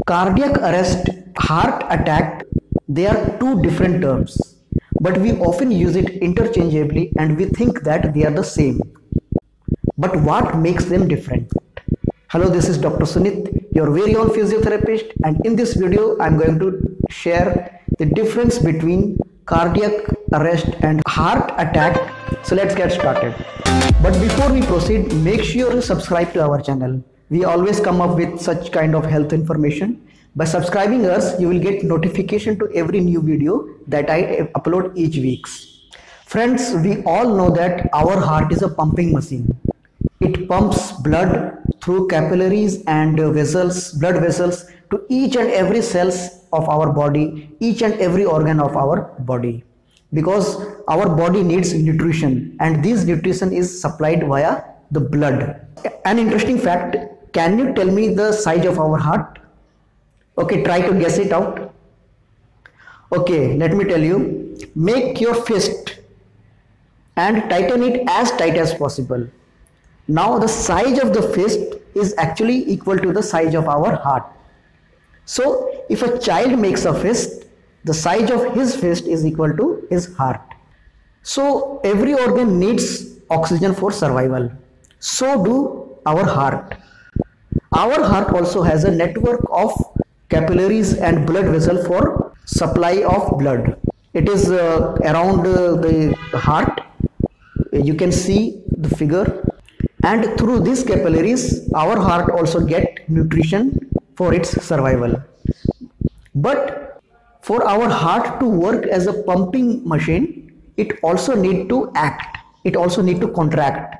Cardiac arrest, heart attack, they are two different terms, but we often use it interchangeably and we think that they are the same. But what makes them different? Hello, this is Dr. Sunit, your very own physiotherapist, and in this video I am going to share the difference between cardiac arrest and heart attack. So let's get started. But before we proceed, make sure you subscribe to our channel. We always come up with such kind of health information. By subscribing us, you will get notification to every new video that I upload each week. Friends, we all know that our heart is a pumping machine. It pumps blood through capillaries and blood vessels to each and every cells of our body, each and every organ of our body. Because our body needs nutrition, and this nutrition is supplied via the blood. An interesting fact, can you tell me the size of our heart? Okay, try to guess it out. Okay, let me tell you. Make your fist and tighten it as tight as possible. Now the size of the fist is actually equal to the size of our heart. So if a child makes a fist, the size of his fist is equal to his heart. So every organ needs oxygen for survival. So do our heart. Our heart also has a network of capillaries and blood vessels for supply of blood. It is around the heart. You can see the figure. And through these capillaries, our heart also get nutrition for its survival. But for our heart to work as a pumping machine, it also need to act. It also need to contract.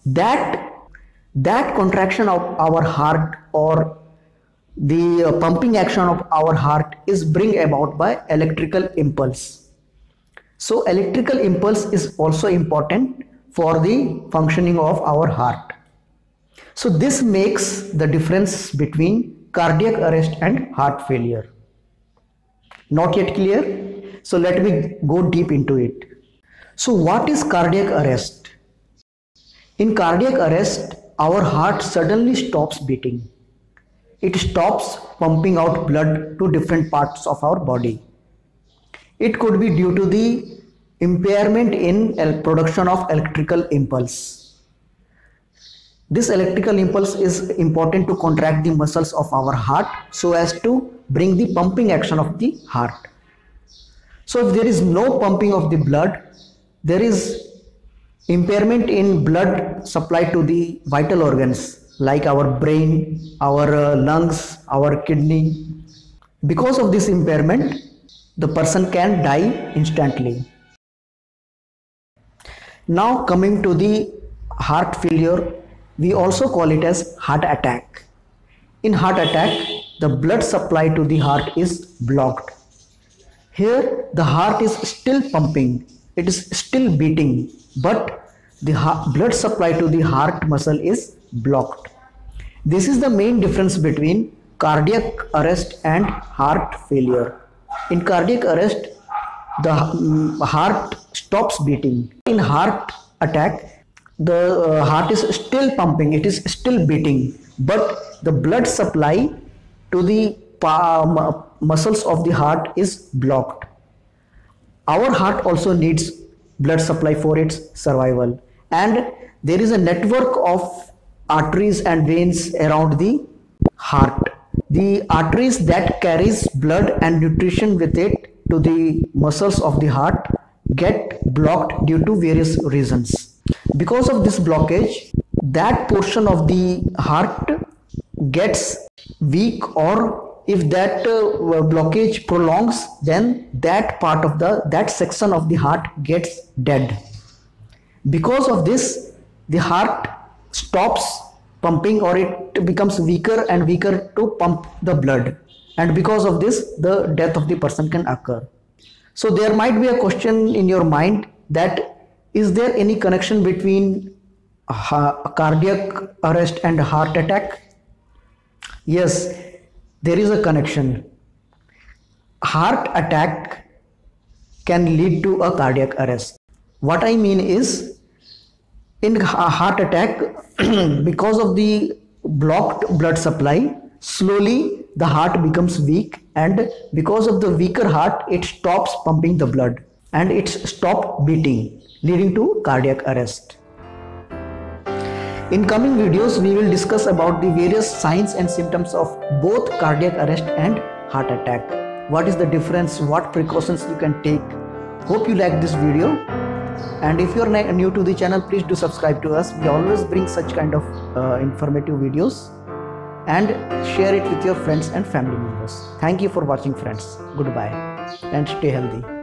That contraction of our heart, or the pumping action of our heart, is bring about by electrical impulse. So electrical impulse is also important for the functioning of our heart. So this makes the difference between cardiac arrest and heart failure. Not yet clear? So let me go deep into it. So what is cardiac arrest? In cardiac arrest, our heart suddenly stops beating. It stops pumping out blood to different parts of our body. It could be due to the impairment in production of electrical impulse. This electrical impulse is important to contract the muscles of our heart so as to bring the pumping action of the heart. So if there is no pumping of the blood, there is impairment in blood supply to the vital organs like our brain, our lungs, our kidney. Because of this impairment, the person can die instantly. Now coming to the heart failure, we also call it as heart attack. In heart attack, the blood supply to the heart is blocked. Here the heart is still pumping, it is still beating, but the blood supply to the heart muscle is blocked. This is the main difference between cardiac arrest and heart failure. In cardiac arrest, the heart stops beating. In heart attack, the heart is still pumping, it is still beating, but the blood supply to the muscles of the heart is blocked. Our heart also needs blood supply for its survival, and there is a network of arteries and veins around the heart. The arteries that carries blood and nutrition with it to the muscles of the heart get blocked due to various reasons. Because of this blockage, that portion of the heart gets weak, or if that blockage prolongs, then that part of that section of the heart gets dead. Because of this, the heart stops pumping, or it becomes weaker and weaker to pump the blood, and because of this, the death of the person can occur. So there might be a question in your mind that is there any connection between cardiac arrest and heart attack? Yes, there is a connection. Heart attack can lead to a cardiac arrest. What I mean is, in a heart attack, because of the blocked blood supply, slowly the heart becomes weak, and because of the weaker heart, it stops pumping the blood and it's stopped beating, leading to cardiac arrest. In coming videos, we will discuss about the various signs and symptoms of both cardiac arrest and heart attack. What is the difference? What precautions you can take? Hope you like this video. And if you are new to the channel, please do subscribe to us. We always bring such kind of informative videos, and share it with your friends and family members. Thank you for watching, friends. Goodbye and stay healthy.